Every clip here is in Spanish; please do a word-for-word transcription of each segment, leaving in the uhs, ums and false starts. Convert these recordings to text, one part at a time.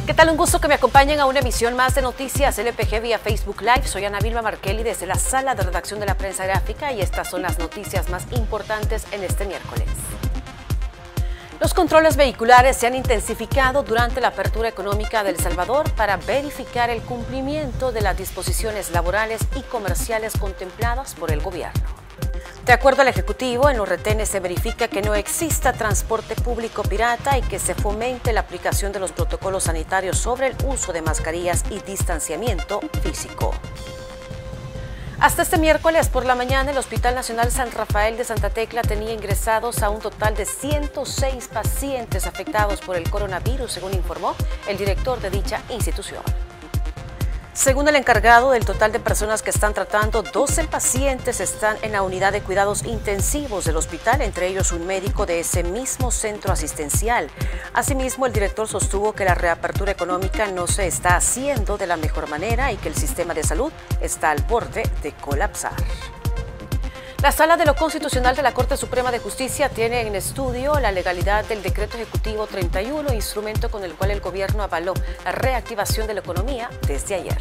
¿Qué tal? Un gusto que me acompañen a una emisión más de Noticias L P G vía Facebook Live. Soy Ana Vilma Markelly desde la sala de redacción de la prensa gráfica y estas son las noticias más importantes en este miércoles. Los controles vehiculares se han intensificado durante la apertura económica de El Salvador para verificar el cumplimiento de las disposiciones laborales y comerciales contempladas por el gobierno. De acuerdo al Ejecutivo, en los retenes se verifica que no exista transporte público pirata y que se fomente la aplicación de los protocolos sanitarios sobre el uso de mascarillas y distanciamiento físico. Hasta este miércoles por la mañana, el Hospital Nacional San Rafael de Santa Tecla tenía ingresados a un total de ciento seis pacientes afectados por el coronavirus, según informó el director de dicha institución. Según el encargado, del total de personas que están tratando, doce pacientes están en la unidad de cuidados intensivos del hospital, entre ellos un médico de ese mismo centro asistencial. Asimismo, el director sostuvo que la reapertura económica no se está haciendo de la mejor manera y que el sistema de salud está al borde de colapsar. La Sala de lo Constitucional de la Corte Suprema de Justicia tiene en estudio la legalidad del Decreto Ejecutivo treinta y uno, instrumento con el cual el gobierno avaló la reactivación de la economía desde ayer.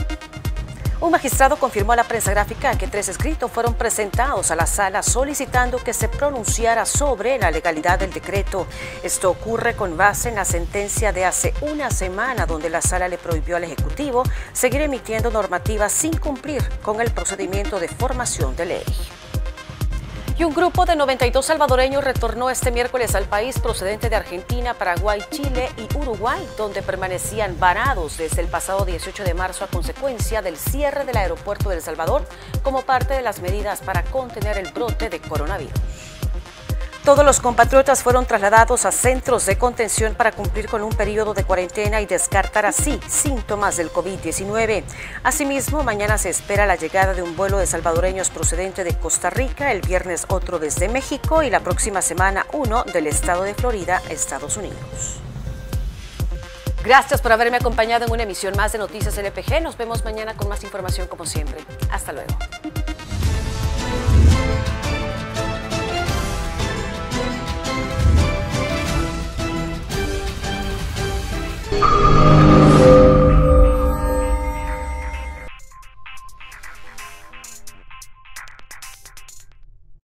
Un magistrado confirmó a la prensa gráfica que tres escritos fueron presentados a la sala solicitando que se pronunciara sobre la legalidad del decreto. Esto ocurre con base en la sentencia de hace una semana donde la sala le prohibió al Ejecutivo seguir emitiendo normativas sin cumplir con el procedimiento de formación de ley. Y un grupo de noventa y dos salvadoreños retornó este miércoles al país procedente de Argentina, Paraguay, Chile y Uruguay, donde permanecían varados desde el pasado dieciocho de marzo a consecuencia del cierre del aeropuerto de El Salvador como parte de las medidas para contener el brote de coronavirus. Todos los compatriotas fueron trasladados a centros de contención para cumplir con un periodo de cuarentena y descartar así síntomas del COVID diecinueve. Asimismo, mañana se espera la llegada de un vuelo de salvadoreños procedente de Costa Rica, el viernes otro desde México y la próxima semana uno del estado de Florida, Estados Unidos. Gracias por haberme acompañado en una emisión más de Noticias L P G. Nos vemos mañana con más información como siempre. Hasta luego.